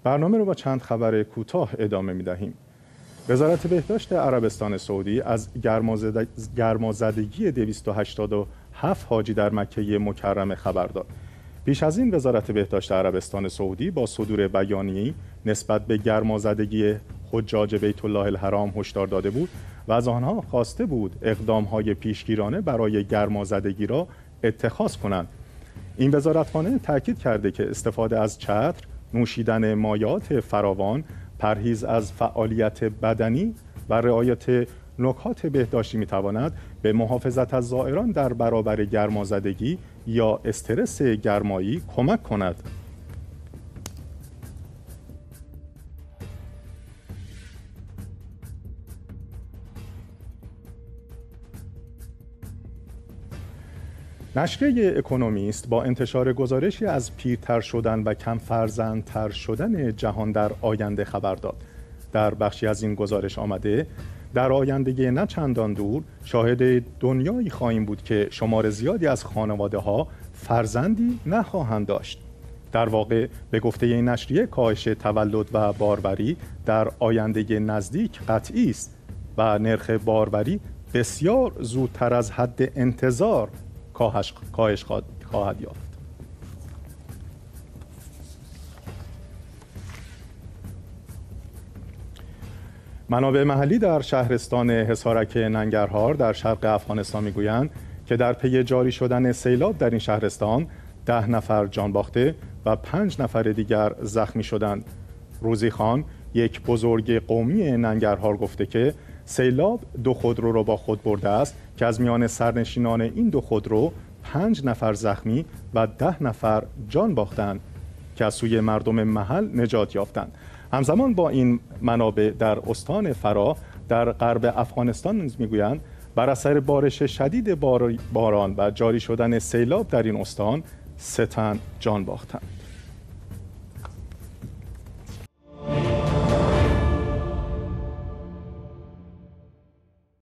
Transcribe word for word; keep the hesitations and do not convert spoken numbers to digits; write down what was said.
برنامه رو با چند خبر کوتاه ادامه می‌دهیم. وزارت بهداشت عربستان سعودی از گرمازدگی دویست و هشتاد و هفت حاجی در مکه مکرمه خبر داد. پیش از این وزارت بهداشت عربستان سعودی با صدور بیانیه‌ای نسبت به گرمازدگی حجاج بیت الله الحرام هشدار داده بود و از آنها خواسته بود اقدام‌های پیشگیرانه برای گرمازدگی را اتخاذ کنند. این وزارتخانه تاکید کرده که استفاده از چتر، نوشیدن مایعات فراوان، پرهیز از فعالیت بدنی و رعایت نکات بهداشتی می‌تواند به محافظت از زائران در برابر گرمازدگی یا استرس گرمایی کمک کند. نشریه اکونومیست با انتشار گزارشی از پیرتر شدن و کم فرزندتر شدن جهان در آینده خبر داد. در بخشی از این گزارش آمده در آینده نه چندان دور شاهد دنیایی خواهیم بود که شمار زیادی از خانواده‌ها فرزندی نخواهند داشت. در واقع به گفته این نشریه کاهش تولد و باروری در آینده نزدیک قطعی است و نرخ باروری بسیار زودتر از حد انتظار کاهش کاهش خواهد یافت. منابع محلی در شهرستان حصارک ننگرهار در شرق افغانستان میگویند که در پی جاری شدن سیلاب در این شهرستان ده نفر جان باخته و پنج نفر دیگر زخمی شدند. روزی خان، یک بزرگ قومی ننگرهار، گفته که سیلاب دو خودرو را با خود برده است که از میان سرنشینان این دو خودرو پنج نفر زخمی و ده نفر جان باختند که از سوی مردم محل نجات یافتند. همزمان با این منابع در استان فرا در غرب افغانستان نیز میگویند بر اثر بارش شدید باران و جاری شدن سیلاب در این استان سه تن جان باختند.